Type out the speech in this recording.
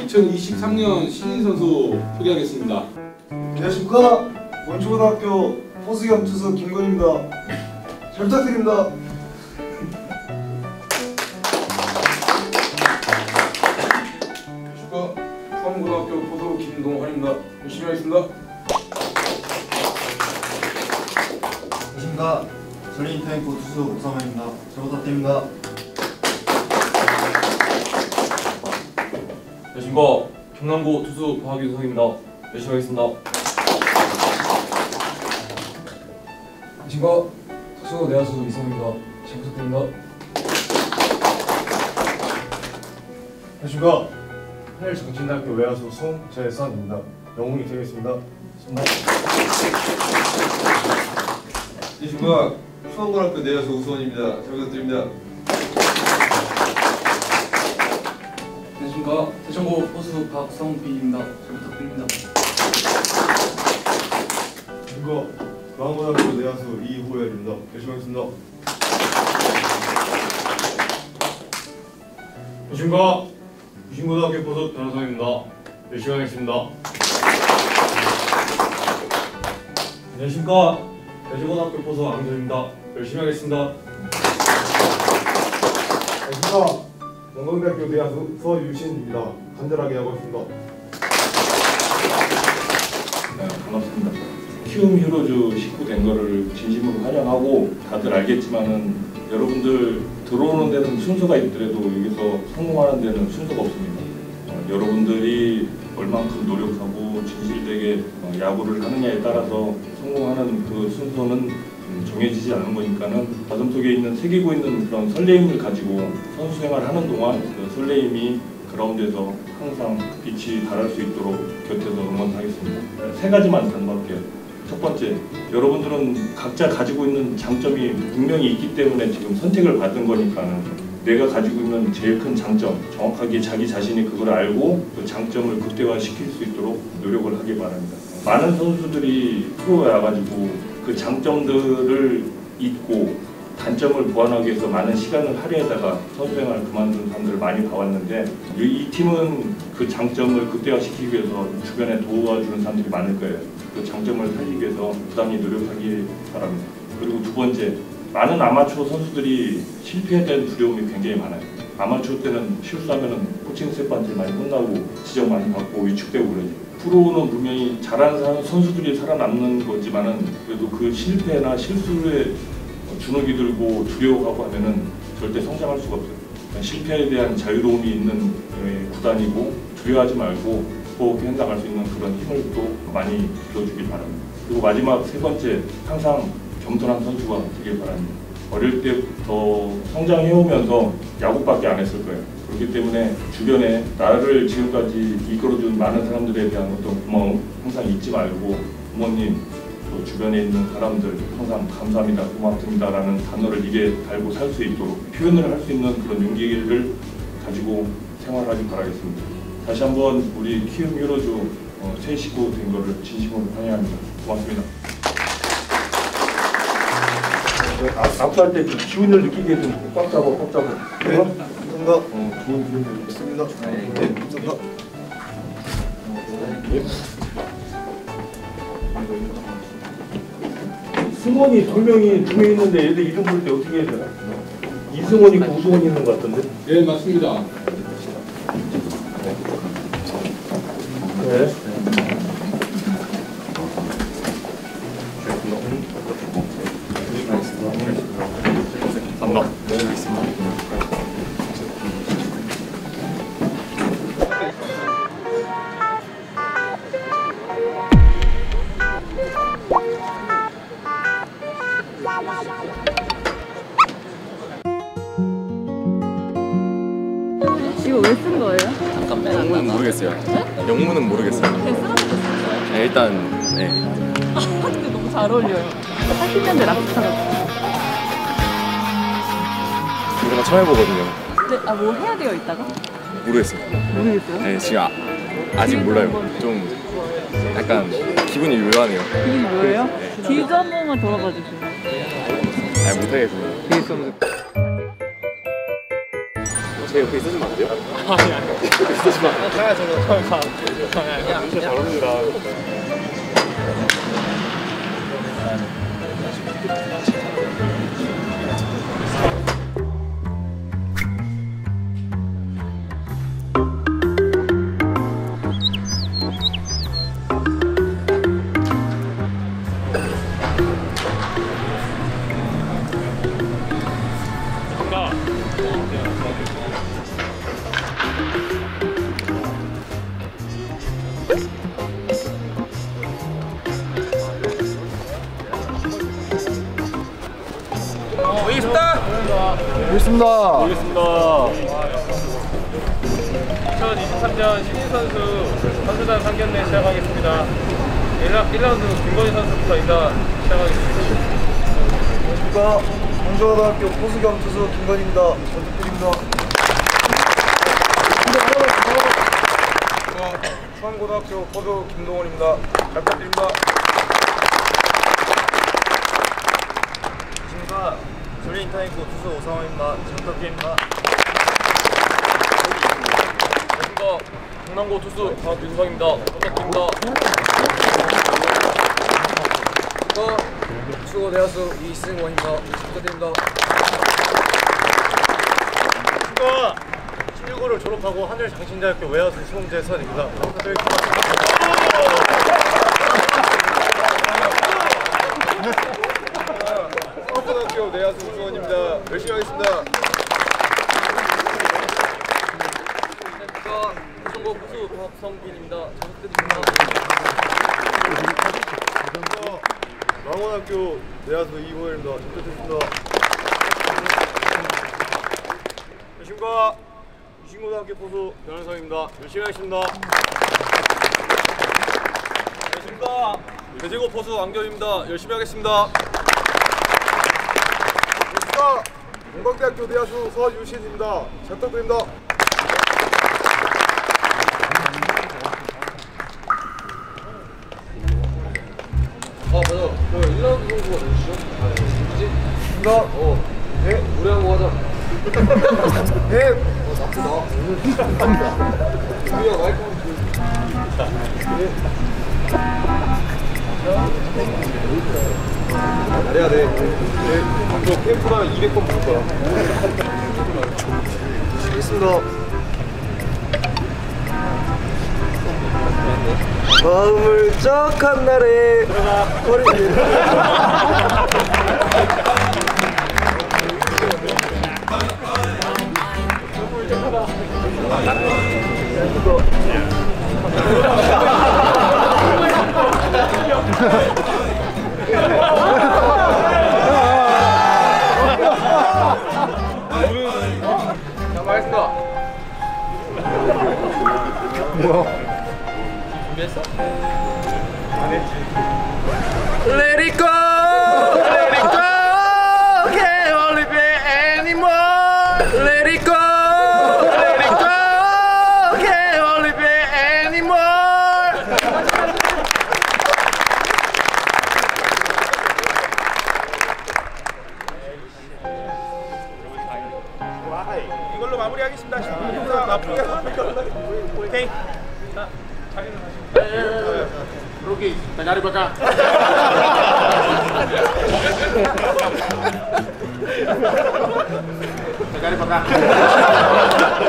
2023년 신인 선수 소개하겠습니다. 안녕하십니까. 원초고등학교 포수겸 투수 김건입니다. 잘 부탁드립니다. 안녕하십니까. 수원고등학교 포수 김동환입니다. 열심히 하겠습니다. 안녕하십니까. 전린 타임포 투수 오상환입니다. 잘 부탁드립니다. 안녕하십니까. 경남고 투수 박유성입니다. 열심히 하겠습니다. 안녕하십니까. 투수 내야수 이성입니다. 잘 부탁드립니다. 안녕하십니까. 한일정신대학교 외야수 송재선입니다. 영웅이 되겠습니다. 안녕하십니까. 수원고등학교 내야수 우수원입니다. 잘 부탁드립니다. 안녕하십니까. 대전고 포수 박성빈입니다. 잘 부탁드립니다. 안녕하십니까. 마음고등학교 내야수 이호열입니다. 열심히 하겠습니다. 안녕하십니까. 유신고등학교 포수 변호성입니다. 열심히 하겠습니다. 안녕하십니까. 대전고등학교 포수 안경입니다. 열심히 하겠습니다. 안녕하십니까. 영광대학교 내야수 서유신입니다. 간절하게 하고 있습니다. 네, 반갑습니다. 키움 히어로즈 식구 된 거를 진심으로 환영하고, 다들 알겠지만은 여러분들 들어오는 데는 순서가 있더라도 여기서 성공하는 데는 순서가 없습니다. 여러분들이 얼만큼 노력하고 진실되게 야구를 하느냐에 따라서 성공하는 그 순서는 정해지지 않은 거니까는 가슴속에 있는 새기고 있는 그런 설레임을 가지고 선수 생활을 하는 동안 그 설레임이 그라운드에서 항상 빛이 발할 수 있도록 곁에서 응원하겠습니다. 세 가지만 단말할게요. 첫 번째, 여러분들은 각자 가지고 있는 장점이 분명히 있기 때문에 지금 선택을 받은 거니까는 내가 가지고 있는 제일 큰 장점, 정확하게 자기 자신이 그걸 알고 그 장점을 극대화시킬 수 있도록 노력을 하기 바랍니다. 많은 선수들이 프로에 와가지고 그 장점들을 잊고 단점을 보완하기 위해서 많은 시간을 할애하다가 선수생활을 그만둔 사람들을 많이 봐왔는데, 이 팀은 그 장점을 극대화시키기 위해서 주변에 도와주는 사람들이 많을 거예요. 그 장점을 살리기 위해서 부단히 노력하기 바랍니다. 그리고 두 번째, 많은 아마추어 선수들이 실패에 대한 두려움이 굉장히 많아요. 아마추어 때는 실수하면 코칭 스태프한테 많이 혼나고 지적 많이 받고 위축되고 그러지. 프로는 분명히 잘하는 선수들이 살아남는 거지만은 그래도 그 실패나 실수에 주눅이 들고 두려워하고 하면은 절대 성장할 수가 없어요. 그러니까 실패에 대한 자유로움이 있는 구단이고, 두려워하지 말고 호흡히 해나갈 수 있는 그런 힘을 또 많이 길러주길 바랍니다. 그리고 마지막 세 번째, 항상 겸손한 선수가 되길 바랍니다. 어릴 때부터 성장해오면서 야구밖에 안 했을 거예요. 그렇기 때문에 주변에 나를 지금까지 이끌어준 많은 사람들에 대한 어떤 고마움 항상 잊지 말고, 부모님, 또 주변에 있는 사람들 항상 감사합니다, 고맙습니다 라는 단어를 입에 달고 살 수 있도록 표현을 할 수 있는 그런 용기를 가지고 생활하길 바라겠습니다. 다시 한번 우리 키움 히어로즈 새 식구 된 거를 진심으로 환영합니다. 고맙습니다. 압수할 때 기운을 느끼게 좀 꽉 잡아. 네. 감사합니다. 좋은 기운 좋습니다. 네. 감사합니다. 승원이 두 명 있는데 얘들 이름 부를 때 어떻게 해야 되나? 이승원 있고 우승원 있는 것 같던데? 네, 맞습니다. 네. 이거 왜 쓴 거예요? 잠깐만. 영문은 모르겠어요. 네? 영문은 모르겠어요. 그냥 쓰라고 썼어요? 네, 일단 네. 근데 너무 잘 어울려요. 80년대 락스타 같아요. 이거 처음 해보거든요. 근데 뭐 해야 돼요 이따가? 모르겠어요. 모르겠어요? 네, 지금 아직 몰라요. 좀 약간 기분이 묘하네요. 기분이 뭐예요? 네. 딜도 한 번만 돌아봐 주세요. 잘 못하겠어요. 되게 좀 제 옆에 있으시면 안 돼요? 아니 옆에 있으시면 안 돼요? 진짜 잘 어울린다. 알겠습니다. 2023년 신인선수 선수단 상견례 시작하겠습니다. 1라운드 김건희 선수부터 인사 시작하겠습니다. 안녕하십니까. 광주고등학교 포수경 투수 김건희입니다. 부탁드립니다. 수원고등학교 포수 김동원입니다. 잘 부탁드립니다. 안녕하십니까. 전리인터넷고 투수 오상호입니다. 잘 부탁드립니다. 안녕하십니까. 강남고 투수 박윤성입니다. 부탁드립니다. 수고 대하수 이승원입니다. 부탁드립니다. 16호를 졸업하고 하늘 장신대학교 외야수 수홍재선입니다. 부탁드립니다. 수원고등학교 내야수 우수원입니다. 열심히 하겠습니다. 수고 부수 박성빈입니다. 잘 부탁드립니다. 망원학교 내야수 이호일입니다. 잘 부탁드립니다. 안녕하십니까. 유신고등학교 포수 변현성입니다. 열심히 하겠습니다. 안녕하십니까. 대제고 포수 안경입니다. 열심히 하겠습니다. 안녕하십니까. 동광대학교 내야수 서유신입니다. 잘 부탁드립니다. 맞아. 1라운드 선수가 누구시죠? 누구지? 네? 노래 한곡 하자. 네. 나쁘다. 우리가 마이크 한번 잘해야 돼. 앞으로 캠프만 200번 부를 거야. 알겠습니다. 마음을 쩍한 날에 버리는 Let it go, let it go, can't hold it back anymore. Let it go, let it go, can't hold it back anymore. 이걸로 마무리하겠습니다. 자, 앞으로 오케이. 자, 자리는 하시고. Rookie, tagarip ka. Tagarip ka.